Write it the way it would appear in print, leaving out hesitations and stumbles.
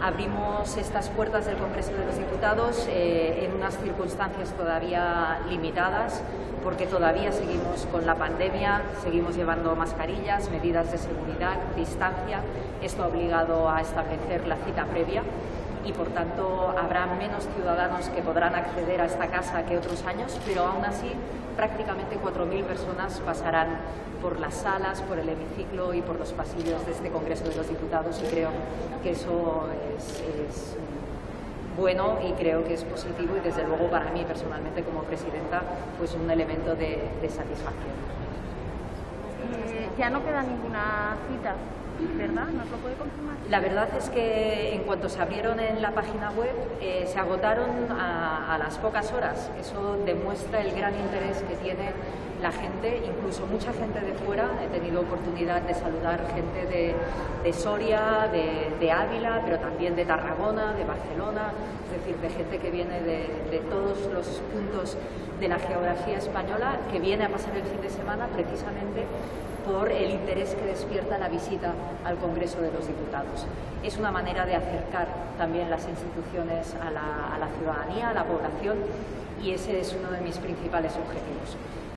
Abrimos estas puertas del Congreso de los Diputados en unas circunstancias todavía limitadas, porque todavía seguimos con la pandemia, seguimos llevando mascarillas, medidas de seguridad, distancia. Esto ha obligado a establecer la cita previa y, por tanto, habrá menos ciudadanos que podrán acceder a esta casa que otros años, pero aún así prácticamente 4.000 personas pasarán por las salas, por el hemiciclo y por los pasillos de este Congreso de los Diputados, y creo que eso es bueno y creo que es positivo, y desde luego para mí personalmente como presidenta pues un elemento de satisfacción. Ya no queda ninguna cita, ¿verdad? ¿Nos lo puede confirmar? La verdad es que en cuanto se abrieron en la página web se agotaron a las pocas horas. Eso demuestra el gran interés que tiene la gente, incluso mucha gente de fuera. He tenido oportunidad de saludar gente de Soria, de Ávila, pero también de Tarragona, de Barcelona, es decir, de gente que viene de todos los puntos de la geografía española, que viene a pasar el fin de semana precisamente por el interés que despierta la visita al Congreso de los Diputados. Es una manera de acercar también las instituciones a la ciudadanía, a la población, y ese es uno de mis principales objetivos.